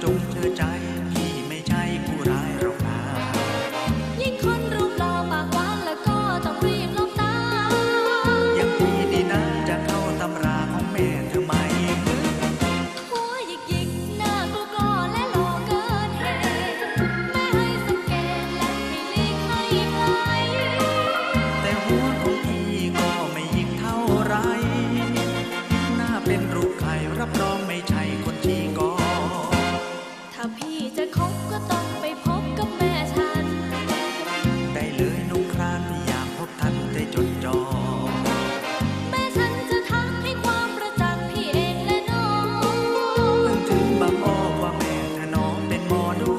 งเชื่อใจพี่ไม่ใช่ผู้ร้ายหรอกนะยิ่งคนรูปหล่อปากหวานแล้วก็ต้องรีบหลบตายังพี่นี่นะจะเข้าตำราของแม่เธอไหมหัวหยิกหยิกหน้ากลัวกลัวและหล่อเกินเหตุแม่ให้สังเกตและให้หลีกให้ไกลแต่หัวของพี่ก็ไม่ยิ่งเท่าไรหน้าเป็นรูปใครรับรองไม่ใช่คนที่ก่อถ้าพี่จะคบก็ต้องไปพบกับแม่ฉันได้เลยนุ่งครานพี่อยากพบท่านได้จดจ่อแม่ฉันจะทักให้ความประจักษ์พี่เองและน้องเพิ่งถึงบางอ้อว่าแม่เธอน้องเป็นหมอดู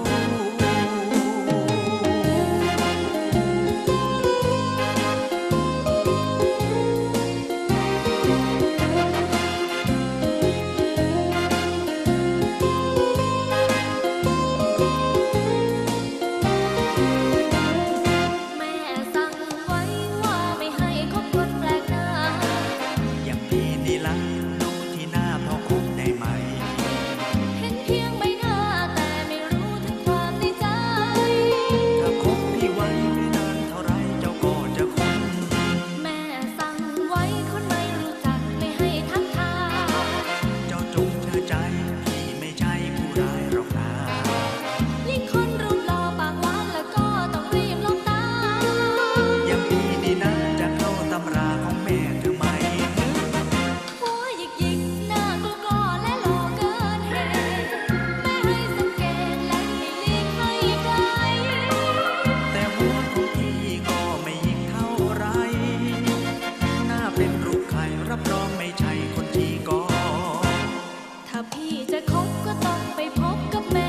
แม่สั่งไว้ว่าไม่ให้คบคนแปลกหน้าอย่างพี่นี่ละดูที่หน้าพอคบได้ไหมเห็นเพียงใบหน้าแต่ไม่รู้ถึงความในใจถ้าคบพี่ไว้ไม่นานเท่าไรเจ้าก็จะคุ้นแม่สั่งไว้คนไม่รู้จักไม่ให้ทักทายเจ้าจงเชื่อใจพี่ไม่ใช่ผู้ร้ายหรอกนะยิ่งคนรูปหล่อปากหวานแล้วก็ต้องรีบหลบตาอย่างพี่นี่นะจะเข้าตำราของแม่เธอไหมหัวหยิกหยิกหน้ากลัวกลัวและหล่อเกินเหตุแม่ให้สังเกตและให้หลีกให้ไกลแต่หัวของพี่ก็ไม่ยิ่งเท่าไรหน้าเป็นรูปใครรับรองไม่ใช่คนที่ก่อถ้าพี่จะคบก็ต้องไปพบกับแม่